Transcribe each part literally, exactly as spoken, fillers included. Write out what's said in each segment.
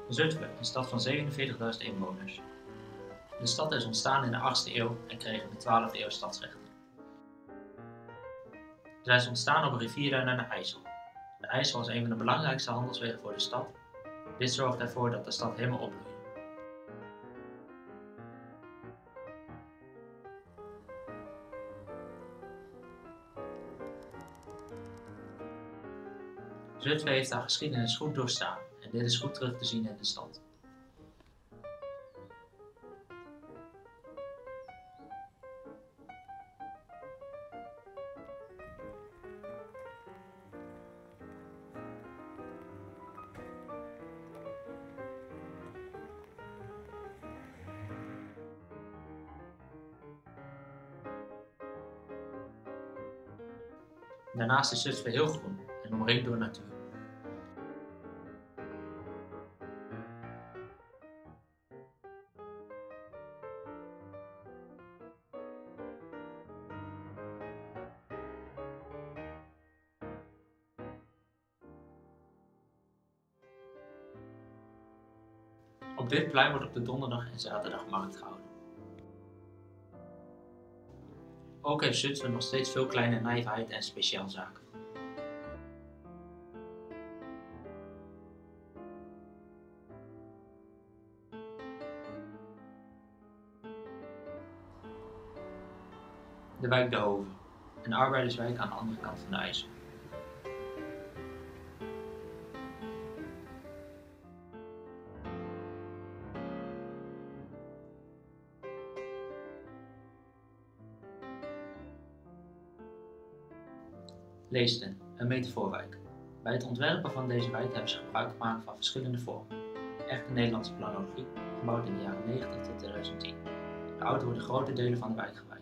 Zutphen, een stad van zevenenveertigduizend inwoners. De stad is ontstaan in de achtste eeuw en kreeg in de twaalfde eeuw stadsrechten. Zij is ontstaan op een rivier naar de IJssel. De IJssel is een van de belangrijkste handelswegen voor de stad. Dit zorgt ervoor dat de stad helemaal opbloeit. Zutphen heeft haar geschiedenis goed doorstaan en dit is goed terug te zien in de stad. Daarnaast is Zutphen heel groen en omringd door natuur. Op dit plein wordt op de donderdag en zaterdag markt gehouden. Ook heeft Zutphen nog steeds veel kleine nijverheid en speciaalzaken. De wijk De Hoven, een arbeiderswijk aan de andere kant van de IJssel. Leesden, een metafoorwijk. Bij het ontwerpen van deze wijk hebben ze gebruik gemaakt van verschillende vormen. Echte Nederlandse planologie, gebouwd in de jaren negentig tot tweeduizend tien. De auto worden grote delen van de wijk gewijd.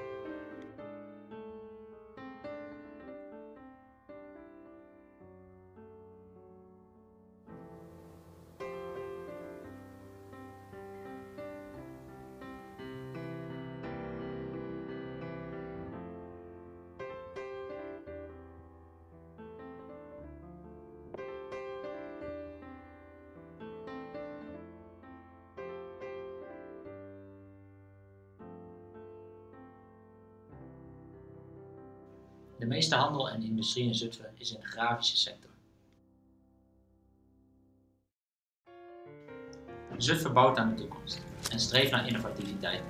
De meeste handel en industrie in Zutphen is in de grafische sector. Zutphen bouwt aan de toekomst en streeft naar innovativiteit.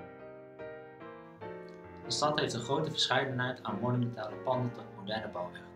De stad heeft een grote verscheidenheid aan monumentale panden tot moderne bouwwerken.